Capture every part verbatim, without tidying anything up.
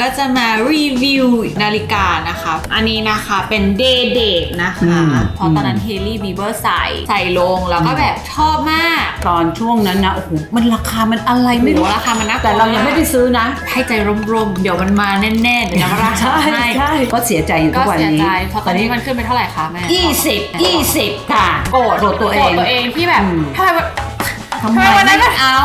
ก็จะมารีวิวนาฬิกานะคะอันนี้นะคะเป็นเดย์เดทนะคะเพราะตอนนั้นเฮลี่บีเบอร์ใส่ใส่ลงแล้วก็แบบชอบมากตอนช่วงนั้นนะโอ้โหมันราคามันอะไรไม่รู้ราคามันน่าแต่เรายังไม่ได้ซื้อนะให้ใจร่มๆเดี๋ยวมันมาแน่ๆเดี๋ยวเราราคาให้ก็เสียใจอยู่ทุกวันนี้เพราะตอนนี้มันขึ้นไปเท่าไหร่คะแม่ยี่สิบยี่สิบค่ะโกรธตัวเองตัวเองที่แบบทำไมทำไมวันนั้นมันเอา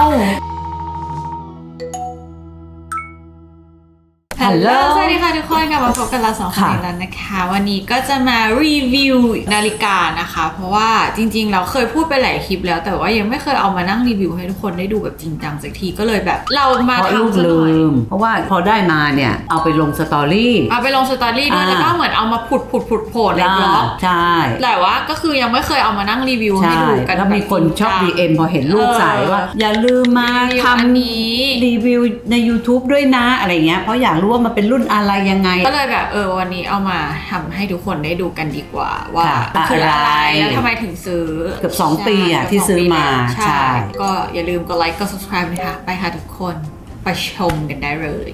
ฮัลโหลสวัสดีค่ะทุกคนกลับมาพบกันเราสองคนอีกแล้วนะคะวันนี้ก็จะมารีวิวนาฬิกานะคะเพราะว่าจริงๆเราเคยพูดไปหลายคลิปแล้วแต่ว่ายังไม่เคยเอามานั่งรีวิวให้ทุกคนได้ดูแบบจริงจังสักทีก็เลยแบบเรามาทำซะหน่อยเพราะว่าพอได้มาเนี่ยเอาไปลงสตอรี่เอาไปลงสตอรี่ด้วยแล้วก็เหมือนเอามาผุดผุดผุดโผล่ในบล็อกใช่แต่ว่าก็คือยังไม่เคยเอามานั่งรีวิวให้ดูกันแล้วมีคนชอบ ดี เอ็ม พอเห็นรูปใส่ว่าอย่าลืมมาทำนี้รีวิวใน ยูทูบ ด้วยนะอะไรเงี้ยเพราะอยากรู้ว่ามันเป็นรุ่นอะไรยังไงก็เลยแบบเออวันนี้เอามาทำให้ทุกคนได้ดูกันดีกว่าว่าคืออะไรแล้วทำไมถึงซื้อเกือบสองปีอ่ะที่ซื้อมาใช่ก็อย่าลืมกดไลค์กด ซับสไครบ์ นะคะไปค่ะทุกคนไปชมกันได้เลย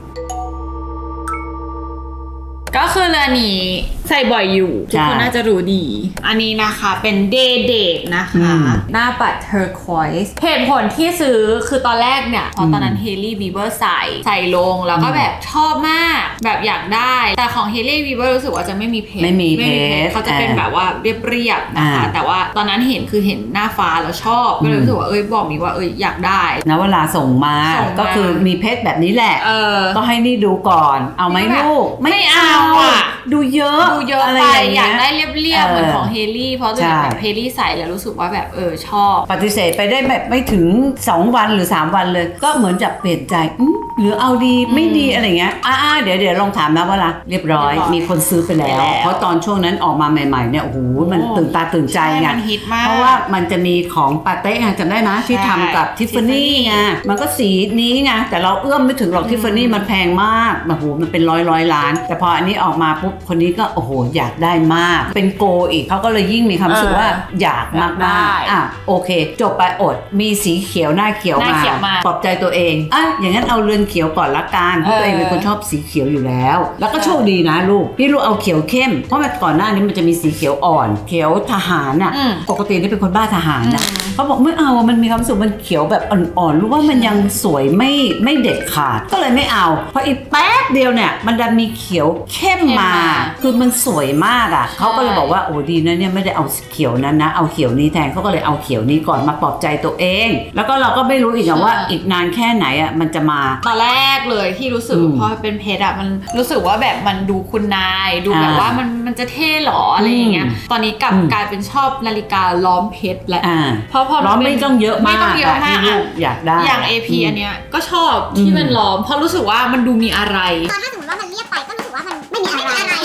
ก็คือเรือนี้ใส่บ่อยอยู่ทุกคนน่าจะรู้ดีอันนี้นะคะเป็นเดย์เดทนะคะหน้าปัดเทอร์ควอยส์เหตุผลที่ซื้อคือตอนแรกเนี่ยตอนตอนนั้นเฮลี่บีเบอร์ใส่ใส่ลงแล้วก็แบบชอบมากแบบอยากได้แต่ของเฮลี่บีเบอร์รู้สึกว่าจะไม่มีเพชรไม่มีเพชรเขาจะเป็นแบบว่าเรียบๆนะคะแต่ว่าตอนนั้นเห็นคือเห็นหน้าฟ้าแล้วชอบก็เลยรู้สึกว่าเอ้ยบอกมีว่าเอ้ยอยากได้นะเวลาส่งมาก็คือมีเพชรแบบนี้แหละก็ให้นี่ดูก่อนเอาไหมลูกไม่เอาดูเยอะดูเยอะไปอยากได้เรียบๆเหมือนของเฮลี่เพราะจะแบบเฮลี่ใส่แล้วรู้สึกว่าแบบเออชอบปฏิเสธไปได้แบบไม่ถึงสองวันหรือสามวันเลยก็เหมือนจะเปลี่ยนใจหรือเอาดีไม่ดีอะไรเงี้ยอ่าเดี๋ยวเดี๋ยวลองถามนะว่าล่ะเรียบร้อยมีคนซื้อไปแล้วเพราะตอนช่วงนั้นออกมาใหม่ๆเนี่ยโอ้โหมันตื่นตาตื่นใจไงเพราะว่ามันจะมีของปาเต้จำได้นะที่ทำกับทิฟฟานี่ไงมันก็สีนี้ไงแต่เราเอื้อมไม่ถึงหรอกทิฟฟานี่มันแพงมากโอ้โหมันเป็นร้อยร้อยล้านแต่พออันนี้ออกมาปุ๊บคนนี้ก็โอ้โหอยากได้มากเป็นโกอีกเขาก็เลยยิ่งมีความรู้สึกว่าอยากมากมากอ่ะโอเคจบไปอดมีสีเขียวหน้าเขียวมาปลอบใจตัวเองอ่ะอย่างนั้นเอาเรือนเขียวก่อนละกันเพราะตัวเองเป็นคนชอบสีเขียวอยู่แล้วแล้วก็โชคดีนะลูกพี่ลูกเอาเขียวเข้มเพราะเมื่อก่อนหน้านี้มันจะมีสีเขียวอ่อนเขียวทหารอ่ะปกตินี่เป็นคนบ้าทหารนะเขาบอกไม่เอามันมีความรู้สึกมันเขียวแบบอ่อนๆรู้ว่ามันยังสวยไม่ไม่เด็ดขาดก็เลยไม่เอาเพราะอีกแป๊บเดียวเนี่ยมันดันมีเขียวเข้มมาคือมันสวยมากอ่ะเขาก็เลยบอกว่าโอ้ดีนะเนี่ยไม่ได้เอาเขียวนั้นนะเอาเขียวนี้แทนเขาก็เลยเอาเขียวนี้ก่อนมาปลอบใจตัวเองแล้วก็เราก็ไม่รู้อีกว่าอีกนานแค่ไหนอ่ะมันจะมาตอนแรกเลยที่รู้สึกพอเป็นเพชรอ่ะมันรู้สึกว่าแบบมันดูคุณนายดูแบบว่ามันมันจะเท่หรออะไรอย่างเงี้ยตอนนี้กลับกลายเป็นชอบนาฬิกาล้อมเพชรแหละเพราะพอล้อมไม่ต้องเยอะมากไม่ต้องเยอะมากอยากได้อย่าง เอ พี อันเนี้ยก็ชอบที่มันล้อมเพราะรู้สึกว่ามันดูมีอะไรตอนถ้าสมมติว่ามันเรียบไปก็รู้สึกว่ามันไม่มีอะไร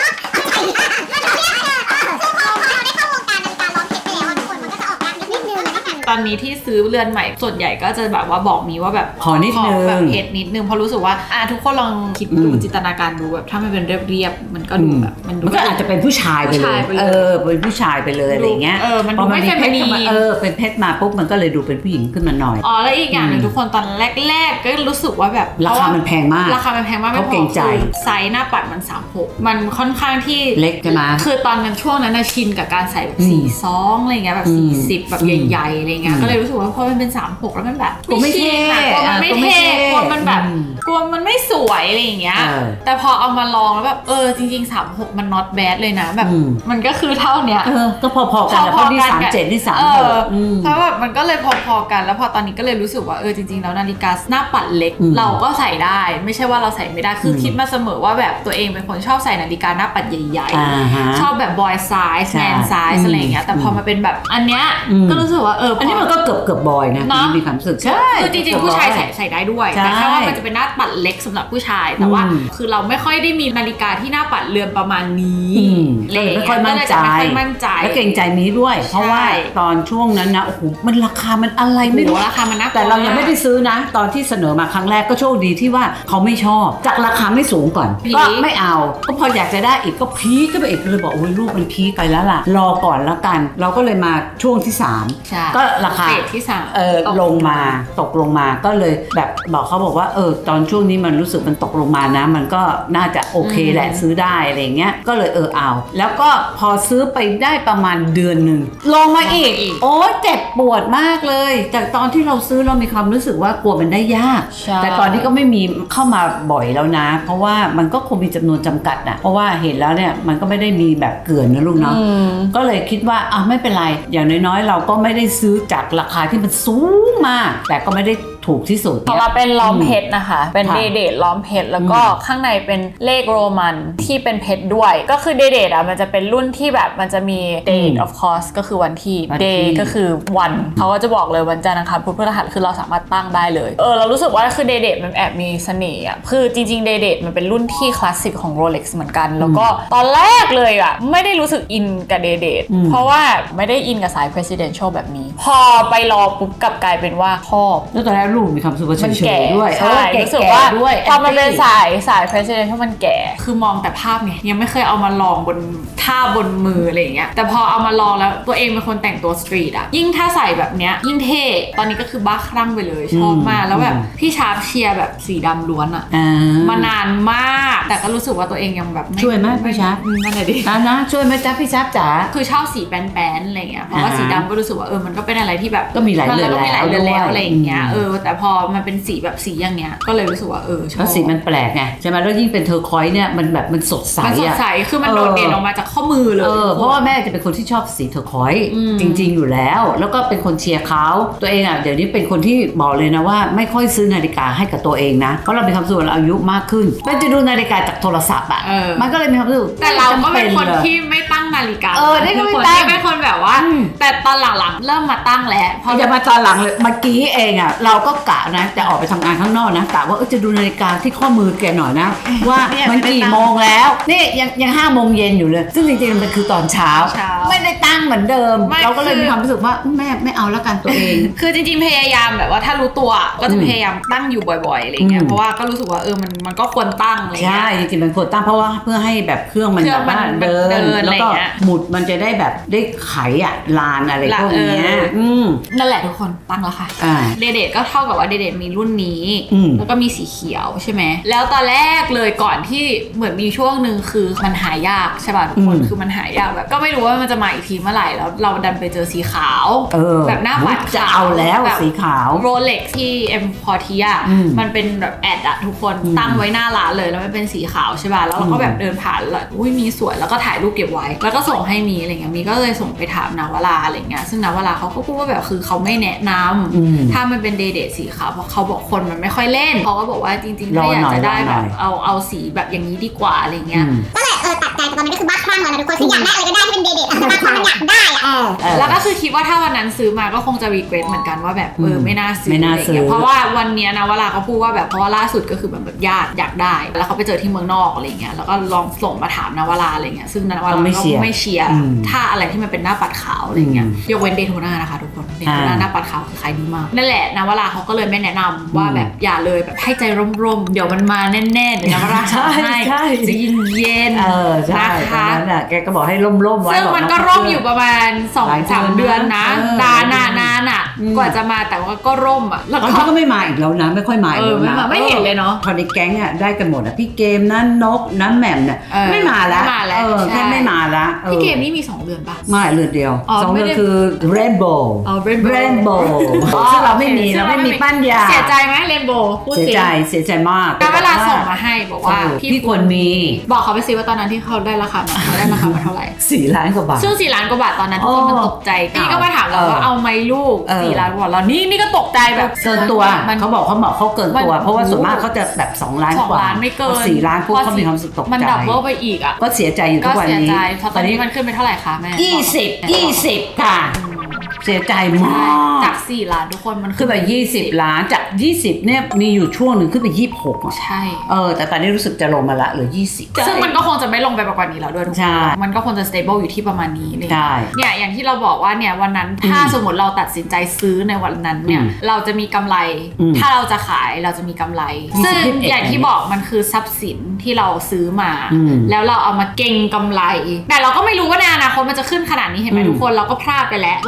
ตอนนี้ที่ซื้อเรือนใหม่ส่วนใหญ่ก็จะแบบว่าบอกมีว่าแบบขอนิดนึงแบบเพชรนิดนึงเพราะรู้สึกว่าอ่ะทุกคนลองคิดดูจินตนาการดูแบบถ้ามันเป็นเรียบๆมันก็ดูแบบมันก็อาจจะเป็นผู้ชายไปเลยเออเป็นผู้ชายไปเลยอะไรเงี้ยเออมันดูไม่เฟมินีนเออเป็นเพชรมาปุ๊บมันก็เลยดูเป็นผู้หญิงขึ้นมาหน่อยอ๋อแล้วอีกอย่างนึงทุกคนตอนแรกๆก็รู้สึกว่าแบบราคามันแพงมากราคามันแพงมากเขาเก่งใจไซส์หน้าปัดมันสามหกมันค่อนข้างที่เล็กใช่ไหมคือตอนนั้นช่วงนั้นชินกับการใส่แบบสี่ซองอะไรเงี้ยแบบสี่สิบแบบใหญ่ๆอะไรเงี้ยก็เลยรู้สึกว่าพอมันเป็นสามหกแล้วมันแบบกลัวไม่เท่กลัวมันไม่เท่กลัวมันแบบกลัวมันไม่สวยอะไรอย่างเงี้ยแต่พอเอามาลองแล้วแบบเออจริงๆสามหกมัน not bad เลยนะแบบมันก็คือเท่าเนี้ยก็พอๆกันแล้วพอที่สามเจ็ดที่สามหกเพราะแบบมันก็เลยพอๆกันแล้วพอตอนนี้ก็เลยรู้สึกว่าเออจริงๆแล้วนาฬิกาหน้าปัดเล็กเราก็ใส่ได้ไม่ใช่ว่าเราใส่ไม่ได้คือคิดมาเสมอว่าแบบตัวเองเป็นคนชอบใส่นาฬิกาหน้าปัดใหญ่ๆชอบแบบ boy size man size อะไรอย่างเงี้ยแต่พอมาเป็นแบบอันเนี้ยก็รู้สึกว่าเอออันนี้มันก็เกือบเกือบบอยนะมีความรู้สึกใช่คือจริงๆผู้ชายใส่ใส่ได้ด้วยแต่แค่ว่ามันจะเป็นหน้าปัดเล็กสำหรับผู้ชายแต่ว่าคือเราไม่ค่อยได้มีนาฬิกาที่หน้าปัดเรือนประมาณนี้เลยไม่ค่อยมั่นใจและเก่งใจนี้ด้วยเพราะว่าตอนช่วงนั้นนะโอ้โหมันราคามันอะไรไม่รู้ราคามันน่าแต่เรายังไม่ได้ซื้อนะตอนที่เสนอมาครั้งแรกก็โชคดีที่ว่าเขาไม่ชอบจากราคาไม่สูงก่อนก็ไม่เอาก็พออยากจะได้อีกก็พีคก็ไปอีกเลยบอกโอ้ยลูกมันพีคไปแล้วล่ะรอก่อนแล้วกันเราก็เลยมาช่วงที่สามก็ราคาที่สามเออลงมาตกลงมาก็เลยแบบบอกเขาบอกว่าเออตอนอนช่วงนี้มันรู้สึกมันตกลงมานะมันก็น่าจะโอเคแหละซื้อได้อะไรเงี้ยก็เลยเออเอาแล้วก็พอซื้อไปได้ประมาณเดือนหนึ่งลงมาอีกโอ้เจ็บปวดมากเลยจากตอนที่เราซื้อเรามีความรู้สึกว่ากลัวมันได้ยากแต่ตอนนี้ก็ไม่มีเข้ามาบ่อยแล้วนะเพราะว่ามันก็คงมีจำนวนจำกัดนะเพราะว่าเห็นแล้วเนี่ยมันก็ไม่ได้มีแบบเกลื่อนนะลูกเนาะก็เลยคิดว่าอ่ะไม่เป็นไรอย่างน้อยๆเราก็ไม่ได้ซื้อจากราคาที่มันสูงมากแต่ก็ไม่ได้ถูกที่สุดของเราเป็นล้อมเพชรนะคะเป็นเดเดตล้อมเพชรแล้วก็ข้างในเป็นเลขโรมันที่เป็นเพชรด้วยก็คือเดเดตอ่ะมันจะเป็นรุ่นที่แบบมันจะมี date of course ก็คือวันที่ day ก็คือวันเขาก็จะบอกเลยวันจันทร์อังคารพุธพฤหัสคือเราสามารถตั้งได้เลยเออเรารู้สึกว่าคือเดเดตมันแอบมีเสน่ห์อ่ะคือจริงๆเดเดตมันเป็นรุ่นที่คลาสสิกของ Rolex เหมือนกันแล้วก็ตอนแรกเลยอ่ะไม่ได้รู้สึกอินกับเดเดตเพราะว่าไม่ได้อินกับสาย presidential แบบนี้พอไปรอปุ๊บกลับกลายเป็นว่าชอบแล้วตอนแรกลูกมีความสุขว่าเฉยๆด้วยใช่รู้สึกว่าพอมันเป็นสายสาย presidential มันแก่คือมองแต่ภาพไงยังไม่เคยเอามาลองบนท่าบนมืออะไรอย่างเงี้ยแต่พอเอามาลองแล้วตัวเองเป็นคนแต่งตัวสตรีทอ่ะยิ่งถ้าใส่แบบเนี้ยยิ่งเท่ตอนนี้ก็คือบ้าคลั่งไปเลยชอบมากแล้วแบบพี่ชาร์ปเชียร์แบบสีดำล้วนอ่ะมานานมากแต่ก็รู้สึกว่าตัวเองยังแบบช่วยไหมพี่ชาร์ปนั่นแหละดินะนะช่วยไหมจ๊ะพี่ชาร์ปจ๋าคือชอบสีแป้นๆอะไรเงี้ยเพราะว่าสีดำก็รู้สึกว่าเออมันก็เป็นอะไรที่แบบก็มีหลายเรือนแล้วอะไรอย่างเงี้ยเออแต่พอมันเป็นสีแบบสีอย่างเงี้ยก็เลยรู้สึกว่าเออชอบแล้วสีมันแปลกไงใช่ไหมแล้วยิ่งเป็นเทอร์คอยส์เนี่ยมันแบบมันสดใสมันสดใสคือมันโดดเด่นออกมาจากข้อมือเลยเพราะว่าแม่จะเป็นคนที่ชอบสีเทอร์คอยส์จริงๆอยู่แล้วแล้วก็เป็นคนเชียร์เขาตัวเองอ่ะเดี๋ยวนี้เป็นคนที่บอกเลยนะว่าไม่ค่อยซื้อนาฬิกาให้กับตัวเองนะเพราะเราเป็นความสุขเราอายุมากขึ้นมันจะดูนาฬิกาจากโทรศัพท์อ่ะมันก็เลยมีความสุขแต่เราก็เป็นคนที่ไม่ตั้งนาฬิกาเออได้ก็ไม่ตั้งเป็นคนแบบว่าแต่ตอนหลังๆเริ่มมาตั้งแล้วพอจะมาตอนหลังเลยเมื่อกี้เองอ่ะเราก็กะนะจะออกไปทำงานข้างนอกนะกะว่าจะดูนาฬิกาที่ข้อมือแกหน่อยนะว่ามันกี่โมงแล้วนี่ยังยังห้าโมงเย็นอยู่เลยซึ่งจริงๆมันคือตอนเช้าไม่ได้ตั้งเหมือนเดิมเราก็เลยมีความรู้สึกว่าแม่ไม่เอาแล้วกันตัวเองคือจริงๆพยายามแบบว่าถ้ารู้ตัวก็จะพยายามตั้งอยู่บ่อยๆอะไรเงี้ยเพราะว่าก็รู้สึกว่าเออมันมันก็ควรตั้งอะไรเงี้ยใช่จริงๆมันควรตั้งเพราะว่าเพื่อให้แบบเครื่องมันแบบว่าเดินแล้วก็หมุดมันจะได้แบบได้ไขอ่ะลานอะไรพวกนี้นั่นแหละทุกคนตั้งแล้วค่ะเดเดตก็เท่ากับว่าเดเดตมีรุ่นนี้แล้วก็มีสีเขียวใช่ไหมแล้วตอนแรกเลยก่อนที่เหมือนมีช่วงหนึ่งคือมันหายากใช่ป่ะทุกคนคือมันหายากแบบก็ไม่รู้ว่ามันจะมาอีกทีเมื่อไหร่แล้วเราดันไปเจอสีขาวแบบหน้าปัดจะเอาแล้วสีขาว Rolex ที่ เอ็ม พอร์เทีย มันเป็นแบบแอดอะทุกคนตั้งไว้หน้าร้านเลยแล้วมันเป็นสีขาวใช่ป่ะแล้วเราก็แบบเดินผ่านแล้วอุ้ยมีสวยแล้วก็ถ่ายรูปเก็บไว้แล้วก็ส่งให้มีอะไรเงี้ยมีก็เลยส่งไปถามนาวราอะไรเงี้ยซึ่งนาวราเขาก็พูดว่าแบบคือเขาไม่แนะนำถ้ามันเป็นเดเดตสีขาวเพราะเขาบอกคนมันไม่ค่อยเล่นเขาก็บอกว่าจริงๆถ้าอยากจะได้แบบเอาเอาสีแบบอย่างนี้ดีกว่าอะไรเงี้ยก็เลยเออตัดใจตอนนั้นก็คือบ้าคลั่งแล้วนะทุกคนคืออยากได้อะไรก็ได้ที่เป็นเดเดตบ้าคลั่งอยากได้อะแล้วก็คือคิดว่าถ้าวันนั้นซื้อมาก็คงจะรีเกรสเหมือนกันว่าแบบเออไม่น่าซื้ออะไรเงี้ยเพราะว่าวันนี้นะเวลาเขาพูดว่าแบบเพราะว่าล่าสุดก็คือแบบแบบญาติอยากได้แล้วเขาไปเจอที่เมืองนอกอะไรเงี้ยแล้วก็ลองส่งมาถามนาวราอะไรเงี้ยซึ่งนาวราก็ไม่เชียร์ถ้าอะไรที่มันเป็นหน้าปัดขาวอะไรเงี้ยยกเว้นเดโทน่านะคะทุกคนเดโทน่าหน้าปัดขาวคือขายดีมากนั่นแหละนาวราเขาก็เลยไม่แนะนำว่าแบบอย่าเลยแบบให้ใจร่มๆเดี๋ยวมันมาแน่ๆเดี๋ยวนาวราให้จะเย็นเย็นนะคะแกก็บอกให้ร่มๆไว้ซึ่งมันก็ร่มอยู่ประมาณ สองถึงสาม เดือนนะนานนานอ่ะกว่าจะมาแต่ว่าก็ร่มอ่ะแล้วเขาก็ไม่มาอีกแล้วนะไม่ค่อยมาอีกแล้วนะไม่เห็นเลยเนาะพอในแก๊งอ่ะได้กันหมดอ่ะพี่เกมนั่นนกนั่นแหม่มเนี่ยไม่มาแล้วแค่ไม่มาแล้วพี่เกมนี่มีสองเดือนป่ะไม่เดือนเดียวสองเดือนคือ Rainbow อ๋อ Rainbow ซึ่งเราไม่มีเราไม่มีปั้นยาเสียใจไหม Rainbow เสียใจเสียใจมากแต่เวลาส่งมาให้บอกว่าพี่ควรมีบอกเขาไปซิว่าตอนนั้นที่เขาได้ราคาเขาได้ราคาเท่าไหร่สี่ล้านกว่าบาทซึ่งสี่ล้านกว่าบาทตอนนั้นทุกคนมันตกใจพี่ก็มาถามเราว่าเอาไหมลูกสี่ล้านกว่าเรานี่นี่ก็ตกใจแบบเกินตัวเขาบอกเขาบอกเขาเกินตัวเพราะว่าส่วนมากเขาจะแบบสองล้านกว่าไม่เกินสี่ล้านพวกเขามีความสุขตกใจมันดับเบิลไปอีกอ่ะก็เสียใจอยู่ทุกวันนี้ตอนนี้มันขึ้นไปเท่าไหร่คะแม่ยี่สิบยี่สิบค่ะเสียใจมากจากสี่ล้านทุกคนมันขึ้นไปยี่สิบล้านจากยี่สิบเนี่ยมีอยู่ช่วงหนึ่งขึ้นไปยี่สิบหกใช่เออแต่ตอนนี้รู้สึกจะลงมาละเหลือยี่สิบซึ่งมันก็คงจะไม่ลงไปกว่านี้แล้วด้วยทุกคนมันก็คงจะ stable อยู่ที่ประมาณนี้เนี่ยอย่างที่เราบอกว่าเนี่ยวันนั้นถ้าสมมติเราตัดสินใจซื้อในวันนั้นเนี่ยเราจะมีกำไรถ้าเราจะขายเราจะมีกำไรซึ่งอย่างที่บอกมันคือทรัพย์สินที่เราซื้อมาแล้วเราเอามาเก็งกำไรแต่เราก็ไม่รู้ว่าในอนาคตมันจะขึ้นขนาดนี้เห็นไหมทุกคนเราก็พลาดไปแล้วว่าเราไม่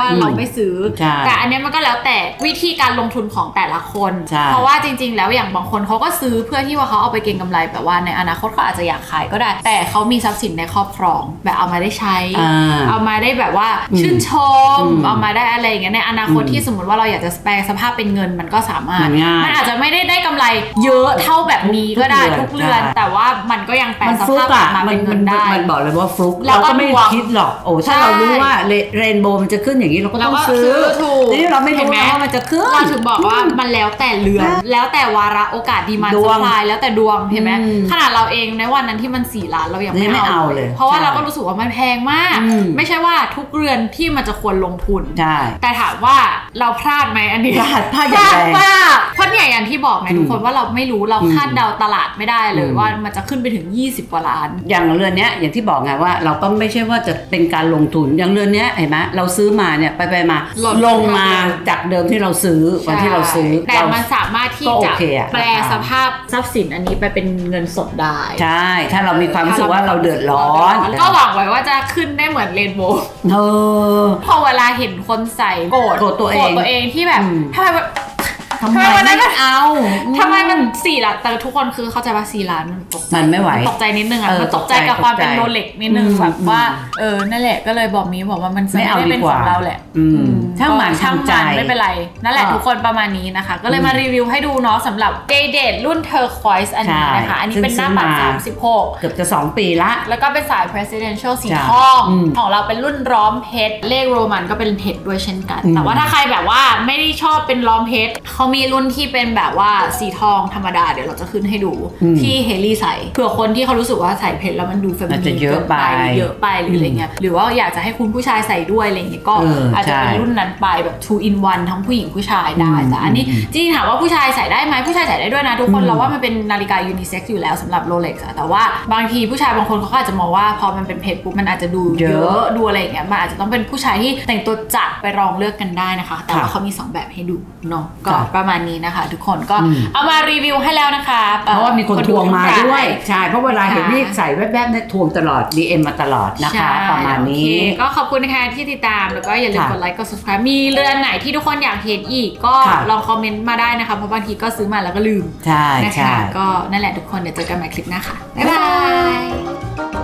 ไม่ซื้อแต่อันนี้มันก็แล้วแต่วิธีการลงทุนของแต่ละคนเพราะว่าจริงๆแล้วอย่างบางคนเขาก็ซื้อเพื่อที่ว่าเขาเอาไปเก็งกำไรแบบว่าในอนาคตเขาอาจจะอยากขายก็ได้แต่เขามีทรัพย์สินในครอบครองแบบเอามาได้ใช้เอามาได้แบบว่าชื่นชมเอามาได้อะไรอย่างเงี้ยในอนาคตที่สมมติว่าเราอยากจะแปลสภาพเป็นเงินมันก็สามารถมันอาจจะไม่ได้ได้กำไรเยอะเท่าแบบนี้ก็ได้ทุกเดือนแต่ว่ามันก็ยังแปลสภาพออกมาเป็นเงินได้มันบอกเลยว่าฟลุกเราก็ไม่คิดหรอกโอ้ถ้าเรารู้ว่าเรนโบว์มันจะขึ้นอย่างนี้เราก็ต้องซื้อทีนี้เราไม่รู้ว่ามันจะขึ้นเราถึงบอกว่ามันแล้วแต่เรือนแล้วแต่วาระโอกาสดีมาซัพพลายแล้วแต่ดวงเห็นไหมขนาดเราเองในวันนั้นที่มันสี่ล้านเรายังไม่เอาเลยเพราะว่าเราก็รู้สึกว่ามันแพงมากไม่ใช่ว่าทุกเรือนที่มันจะควรลงทุนแต่ถามว่าเราพลาดไหมอันนี้พลาดพลาดอย่างแรงมากเพราะเนี่ยอย่างที่บอกไงทุกคนว่าเราไม่รู้เราคาดเดาตลาดไม่ได้เลยว่ามันจะขึ้นไปถึงยี่สิบกว่าล้านอย่างเรือนเนี้ยอย่างที่บอกไงว่าเราก็ไม่ใช่ว่าจะเป็นการลงทุนอย่างเรือนเนี้ยเห็นไหมเราซื้อมาเนี่ยไปไปมาลงมาจากเดิมที่เราซื้อวันที่เราซื้อแต่มันสามารถที่จะแปลสภาพทรัพย์สินอันนี้ไปเป็นเงินสดได้ใช่ถ้าเรามีความรู้สึกว่าเราเดือดร้อนก็หวังไว้ว่าจะขึ้นได้เหมือนเรนโบว์เออพอเวลาเห็นคนใส่โกรธโกรธตัวเองตัวเองที่แบบทำไมทำไมไม่เอาทำไมมันสี่ล้านแต่ทุกคนคือเข้าใจว่าสี่ล้านมันตกใจมันไม่ไหวตกใจนิดนึงอ่ะมันตกใจกับความเป็นโรเล็กนิดนึงแบบว่าเออนั่นแหละก็เลยบอกมีบอกว่ามันไม่ได้เป็นของเราแหละช่างมันช่างมันไม่เป็นไรนั่นแหละทุกคนประมาณนี้นะคะก็เลยมารีวิวให้ดูเนาะสำหรับ Day Date รุ่น Turquoise อันนี้นะคะอันนี้เป็นหน้าปัดสามสิบหกเกือบจะสองปีละแล้วก็เป็นสาย Presidential สีทองของเราเป็นรุ่นล้อมเพชรเลขโรมันก็เป็นเพชรด้วยเช่นกันแต่ว่าถ้าใครแบบว่าไม่ได้ชอบเป็นล้อมเพชรเขามีรุ่นที่เป็นแบบว่าสีทองธรรมดาเดี๋ยวเราจะขึ้นให้ดูที่เฮลี่ใส่เผื่อคนที่เขารู้สึกว่าใส่เพชรแล้วมันดูแฟมิลี่เยอะไปเยอะไปหรืออะไรเงี้ยหรือว่าอยากจะให้คุณผู้ชายใส่ด้วยอะไรเงี้ยก็อาจจะเป็นรุ่นนั้นไปแบบ two in one ทั้งผู้หญิงผู้ชายได้แต่อันนี้จริงๆถามว่าผู้ชายใส่ได้ไหมผู้ชายใส่ได้ด้วยนะทุกคนเราว่ามันเป็นนาฬิกายูนิเซ็กซ์อยู่แล้วสำหรับโรเล็กซ์แต่ว่าบางทีผู้ชายบางคนเขาอาจจะมองว่าพอมันเป็นเพชรปุ๊บมันอาจจะดูเยอะดูอะไรอย่างเงี้ยมันอาจจะต้องเป็นผู้ชายที่แต่งตัวจัดไปลองเลือกกันได้นะคะแต่ว่าเขามีสองแบบให้ดูเนาะก็ประมาณนี้นะคะทุกคนก็เอามารีวิวให้แล้วนะคะเพราะว่ามีคนทวงมาด้วยใช่เพราะเวลาเห็นนี่ใส่แวบๆเนี่ยทวงตลอด ดี เอ็ม มาตลอดนะคะประมาณนี้ก็ขอบคุณนะคะที่ติดตามแล้วก็อย่าลืมกดไลค์กด subscribe มีเรือนไหนที่ทุกคนอยากเห็นอีกก็ลองคอมเมนต์มาได้นะคะเพราะบางทีก็ซื้อมาแล้วก็ลืมใช่นะคะก็นั่นแหละทุกคนเดี๋ยวเจอกันใหม่คลิปหน้าค่ะบ๊ายบาย